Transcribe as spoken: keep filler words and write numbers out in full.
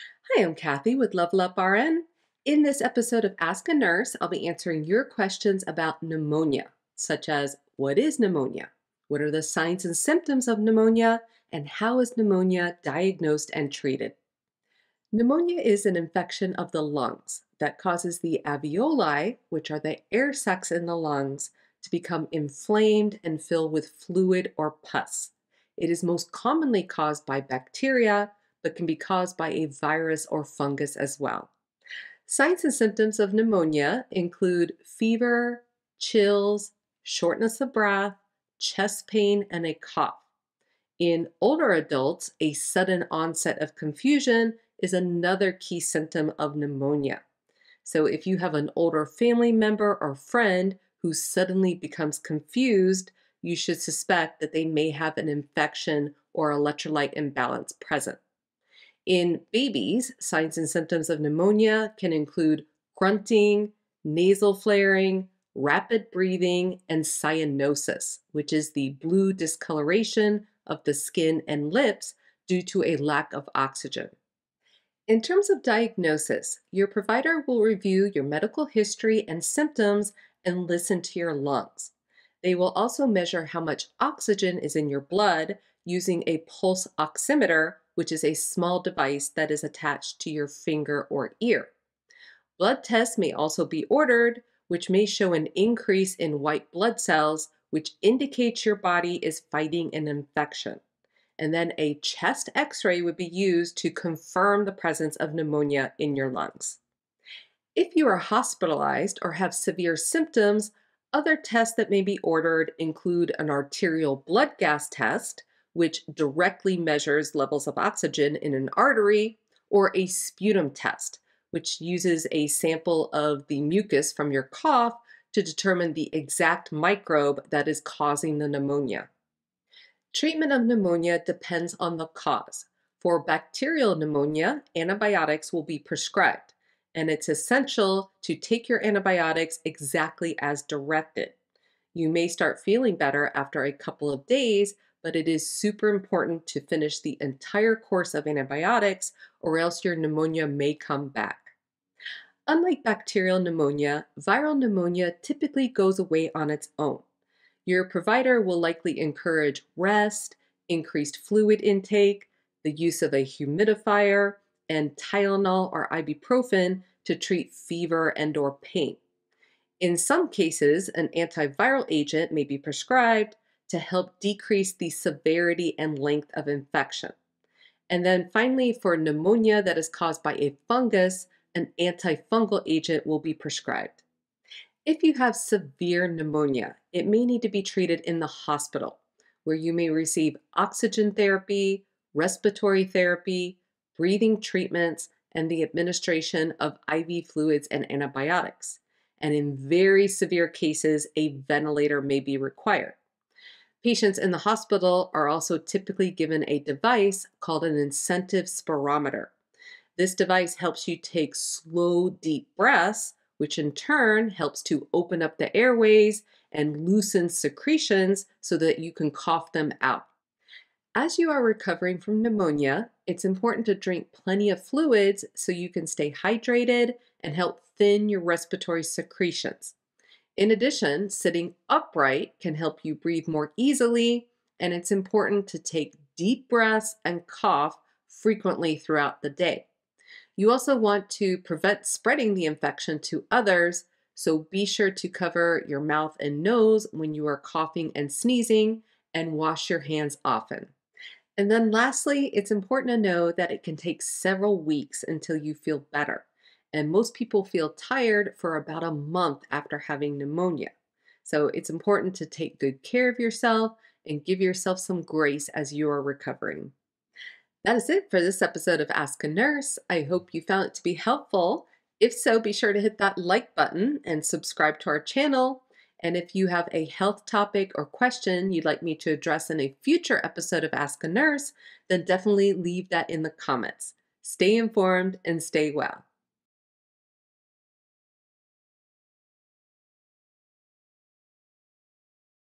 Hi, I'm Kathy with Level Up R N. In this episode of Ask a Nurse, I'll be answering your questions about pneumonia, such as what is pneumonia? What are the signs and symptoms of pneumonia? And how is pneumonia diagnosed and treated? Pneumonia is an infection of the lungs that causes the alveoli, which are the air sacs in the lungs, to become inflamed and fill with fluid or pus. It is most commonly caused by bacteria, but can be caused by a virus or fungus as well. Signs and symptoms of pneumonia include fever, chills, shortness of breath, chest pain, and a cough. In older adults, a sudden onset of confusion is another key symptom of pneumonia. So if you have an older family member or friend who suddenly becomes confused, you should suspect that they may have an infection or electrolyte imbalance present. In babies, signs and symptoms of pneumonia can include grunting, nasal flaring, rapid breathing, and cyanosis, which is the blue discoloration of the skin and lips due to a lack of oxygen. In terms of diagnosis, your provider will review your medical history and symptoms and listen to your lungs. They will also measure how much oxygen is in your blood using a pulse oximeter, which is a small device that is attached to your finger or ear. Blood tests may also be ordered, which may show an increase in white blood cells, which indicates your body is fighting an infection. And then a chest x-ray would be used to confirm the presence of pneumonia in your lungs. If you are hospitalized or have severe symptoms, other tests that may be ordered include an arterial blood gas test, which directly measures levels of oxygen in an artery, or a sputum test, which uses a sample of the mucus from your cough to determine the exact microbe that is causing the pneumonia. Treatment of pneumonia depends on the cause. For bacterial pneumonia, antibiotics will be prescribed, and it's essential to take your antibiotics exactly as directed. You may start feeling better after a couple of days, but it is super important to finish the entire course of antibiotics, or else your pneumonia may come back. Unlike bacterial pneumonia, viral pneumonia typically goes away on its own. Your provider will likely encourage rest, increased fluid intake, the use of a humidifier, and Tylenol or ibuprofen to treat fever and or pain. In some cases, an antiviral agent may be prescribed to help decrease the severity and length of infection. And then finally, for pneumonia that is caused by a fungus, an antifungal agent will be prescribed. If you have severe pneumonia, it may need to be treated in the hospital, where you may receive oxygen therapy, respiratory therapy, breathing treatments, and the administration of I V fluids and antibiotics. And in very severe cases, a ventilator may be required. Patients in the hospital are also typically given a device called an incentive spirometer. This device helps you take slow, deep breaths, which in turn helps to open up the airways and loosen secretions so that you can cough them out. As you are recovering from pneumonia, it's important to drink plenty of fluids so you can stay hydrated and help thin your respiratory secretions. In addition, sitting upright can help you breathe more easily, and it's important to take deep breaths and cough frequently throughout the day. You also want to prevent spreading the infection to others, so be sure to cover your mouth and nose when you are coughing and sneezing, and wash your hands often. And then lastly, it's important to know that it can take several weeks until you feel better. And most people feel tired for about a month after having pneumonia. So it's important to take good care of yourself and give yourself some grace as you are recovering. That is it for this episode of Ask a Nurse. I hope you found it to be helpful. If so, be sure to hit that like button and subscribe to our channel. And if you have a health topic or question you'd like me to address in a future episode of Ask a Nurse, then definitely leave that in the comments. Stay informed and stay well.